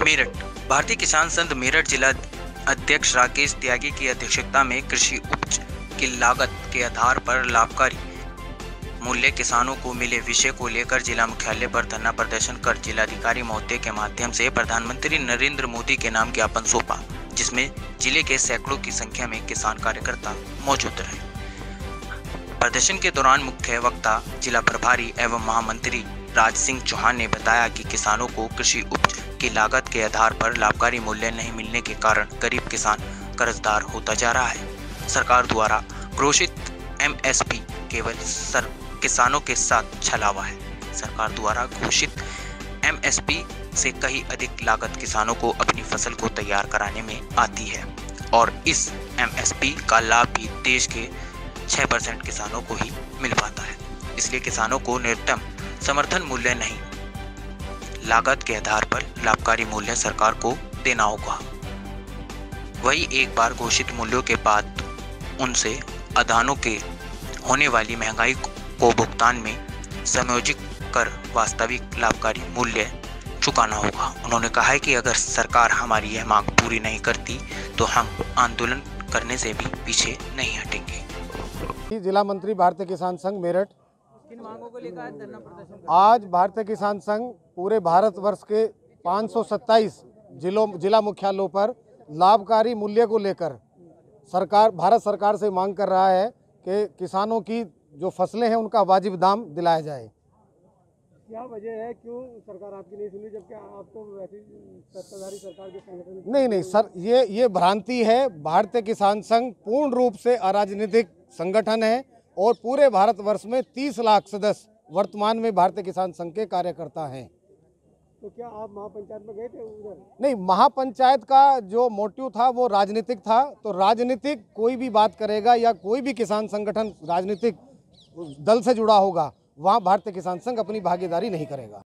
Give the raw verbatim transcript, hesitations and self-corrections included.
मेरठ। भारतीय किसान संघ मेरठ जिला अध्यक्ष राकेश त्यागी की अध्यक्षता में कृषि उपज की लागत के आधार पर लाभकारी मूल्य किसानों को मिले विषय को लेकर जिला मुख्यालय पर धरना प्रदर्शन कर जिलाधिकारी महोदय के माध्यम से प्रधानमंत्री नरेंद्र मोदी के नाम ज्ञापन सौंपा, जिसमें जिले के सैकड़ों की संख्या में किसान कार्यकर्ता मौजूद रहे। प्रदर्शन के दौरान मुख्य वक्ता जिला प्रभारी एवं महामंत्री राज सिंह चौहान ने बताया कि किसानों को कृषि उपज की लागत के आधार पर लाभकारी मूल्य नहीं मिलने के कारण गरीब किसान कर्जदार होता जा रहा है। सरकार द्वारा घोषित एम एस पी केवल सर किसानों के साथ छलावा है। सरकार द्वारा घोषित एम एस पी से कहीं अधिक लागत किसानों को अपनी फसल को तैयार कराने में आती है और इस एम एस पी का लाभ भी देश के छह परसेंट किसानों को ही मिल पाता है। इसलिए किसानों को न्यूनतम समर्थन मूल्य नहीं, लागत के आधार पर लाभकारी मूल्य सरकार को देना होगा। वही एक बार घोषित मूल्यों के बाद उनसे अदानों के होने वाली महंगाई को भुगतान में समायोजित कर वास्तविक लाभकारी मूल्य चुकाना होगा। उन्होंने कहा है कि अगर सरकार हमारी यह मांग पूरी नहीं करती तो हम आंदोलन करने से भी पीछे नहीं हटेंगे। जिला मंत्री भारतीय किसान संघ मेरठ। किन मांगों को लेकर धरना प्रदर्शन? आज भारतीय किसान संघ पूरे भारतवर्ष के पाँच सौ सत्ताईस जिलों जिला मुख्यालयों पर लाभकारी मूल्य को लेकर सरकार भारत सरकार से मांग कर रहा है कि किसानों की जो फसलें हैं उनका वाजिब दाम दिलाया जाए। क्या वजह है, क्यों सरकार आपकी नहीं सुनी, जबकि आप तो वैसे सत्ताधारी सरकार के संगठन? नहीं नहीं सर, ये ये भ्रांति है। भारतीय किसान संघ पूर्ण रूप से अराजनीतिक संगठन है और पूरे भारतवर्ष में तीस लाख सदस्य वर्तमान में भारतीय किसान संघ के कार्यकर्ता हैं। तो क्या आप महापंचायत में गए थे उधर? नहीं, महापंचायत का जो मोटिव था वो राजनीतिक था। तो राजनीतिक कोई भी बात करेगा या कोई भी किसान संगठन राजनीतिक दल से जुड़ा होगा, वहाँ भारतीय किसान संघ अपनी भागीदारी नहीं करेगा।